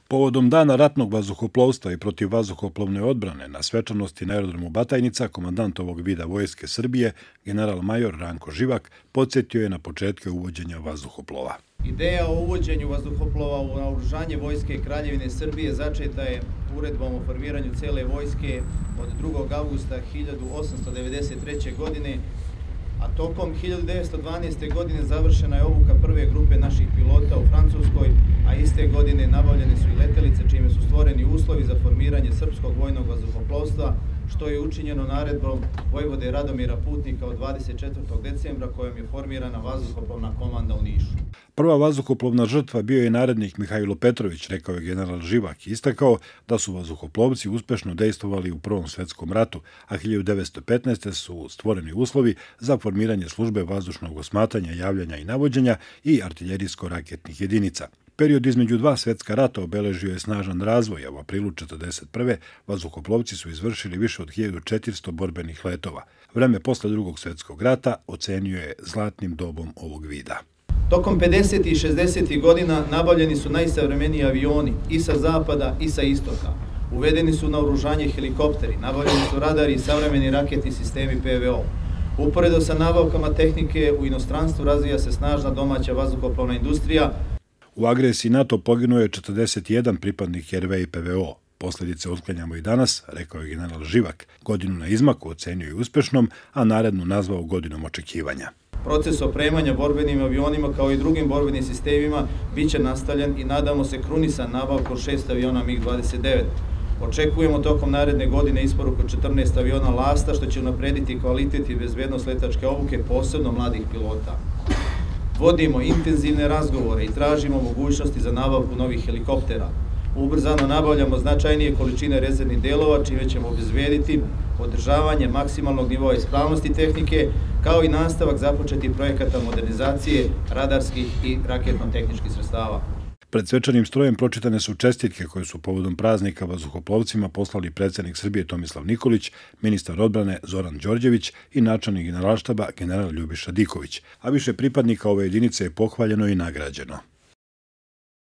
Povodom Dana ratnog vazduhoplovstva i protivvazduhoplovne odbrane na svečanosti na aerodromu Batajnica, komandant ovog vida Vojske Srbije, general major Ranko Živak, podsjetio je na početke uvođenja vazduhoplova. Ideja o uvođenju vazduhoplova u naoružanje Vojske Kraljevine Srbije začeta je uredbom o formiranju cele vojske od 2. avgusta 1893. godine, a tokom 1912. godine završena je obuka prve grupe naših pilota u Francuskoj, a iste godine nabavljene su i letelice čime su stvoreni uslovi za formiranje srpskog vojnog vazduhoplovstva, što je učinjeno naredbom vojvode Radomira Putnika od 24. decembra kojom je formirana vazduhoplovna komanda u Nišu. Prva vazduhoplovna žrtva bio je narednik Mihajlo Petrović, rekao je general Živak, i istakao da su vazduhoplovci uspešno dejstvovali u Prvom svetskom ratu, a 1915. su stvoreni uslovi za formiranje službe vazdušnog osmatanja, javljanja i navođenja i artiljerijsko-raketnih jedinica. Period između dva svetska rata obeležio je snažan razvoj, a u aprilu 1941. vazduhoplovci su izvršili više od 1400 borbenih letova. Vreme posle Drugog svetskog rata ocenio je zlatnim dobom ovog vida. Tokom 50. i 60. godina nabavljeni su najsavremeniji avioni i sa zapada i sa istoka. Uvedeni su na oružanje helikopteri, nabavljeni su radari i savremeni raketni sistemi PVO. Uporedo sa nabavkama tehnike u inostranstvu razvija se snažna domaća vazduhoplovna industrija. U agresiji NATO poginuo je 41 pripadnik RV i PVO. Posljedice otklanjamo i danas, rekao je general Živak. Godinu na izmaku ocenio je uspešnom, a narednu nazvao godinom očekivanja. Proces opremanja borbenim avionima kao i drugim borbenim sistemima biće nastavljen i nadamo se krunisan nabavkom 6 aviona MiG-29. Očekujemo tokom naredne godine isporuku 14 aviona Lasta, što će unaprediti kvalitet i bezbednost letačke obuke, posebno mladih pilota. Vodimo intenzivne razgovore i tražimo mogućnosti za nabavku novih helikoptera. Ubrzano nabavljamo značajnije količine rezervnih delova, čime ćemo obezbediti održavanje maksimalnog nivoa ispravnosti tehnike, kao i nastavak započetih projekata modernizacije radarskih i raketno-tehničkih sredstava. Pred svečanim strojem pročitane su čestitke koje su povodom praznika vazduhoplovcima poslali predsjednik Srbije Tomislav Nikolić, ministar odbrane Zoran Đorđević i načelnik Generalštaba general Ljubiša Diković, a više pripadnika ove jedinice je pohvaljeno i nagrađeno.